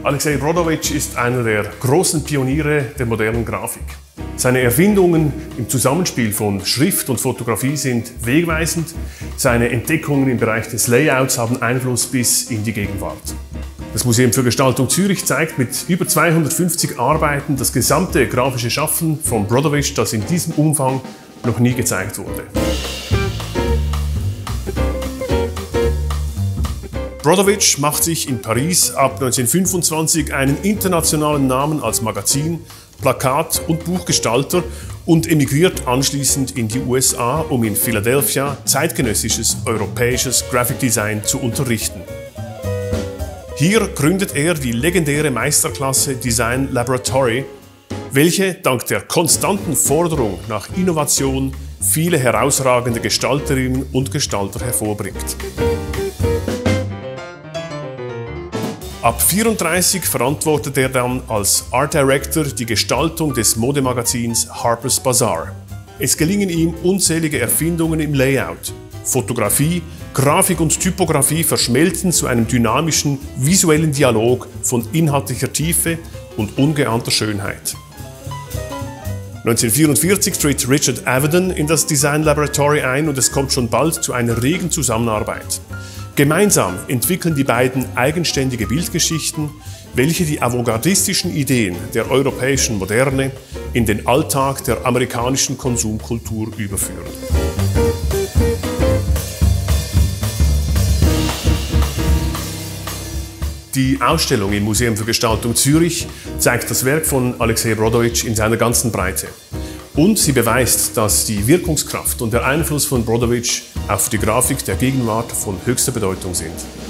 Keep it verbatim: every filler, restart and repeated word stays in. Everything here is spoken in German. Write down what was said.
Alexej Brodowitsch ist einer der großen Pioniere der modernen Grafik. Seine Erfindungen im Zusammenspiel von Schrift und Fotografie sind wegweisend. Seine Entdeckungen im Bereich des Layouts haben Einfluss bis in die Gegenwart. Das Museum für Gestaltung Zürich zeigt mit über zweihundertfünfzig Arbeiten das gesamte grafische Schaffen von Brodowitsch, das in diesem Umfang noch nie gezeigt wurde. Brodowitsch macht sich in Paris ab neunzehnhundertfünfundzwanzig einen internationalen Namen als Magazin-, Plakat- und Buchgestalter und emigriert anschließend in die U S A, um in Philadelphia zeitgenössisches europäisches Graphic Design zu unterrichten. Hier gründet er die legendäre Meisterklasse Design Laboratory, welche dank der konstanten Forderung nach Innovation viele herausragende Gestalterinnen und Gestalter hervorbringt. Ab vierunddreißig verantwortet er dann als Art Director die Gestaltung des Modemagazins Harper's Bazaar. Es gelingen ihm unzählige Erfindungen im Layout. Fotografie, Grafik und Typografie verschmelzen zu einem dynamischen visuellen Dialog von inhaltlicher Tiefe und ungeahnter Schönheit. neunzehnhundertvierundvierzig tritt Richard Avedon in das Design Laboratory ein und es kommt schon bald zu einer regen Zusammenarbeit. Gemeinsam entwickeln die beiden eigenständige Bildgeschichten, welche die avantgardistischen Ideen der europäischen Moderne in den Alltag der amerikanischen Konsumkultur überführen. Die Ausstellung im Museum für Gestaltung Zürich zeigt das Werk von Alexej Brodowitsch in seiner ganzen Breite. Und sie beweist, dass die Wirkungskraft und der Einfluss von Brodowitsch auf die Grafik der Gegenwart von höchster Bedeutung sind.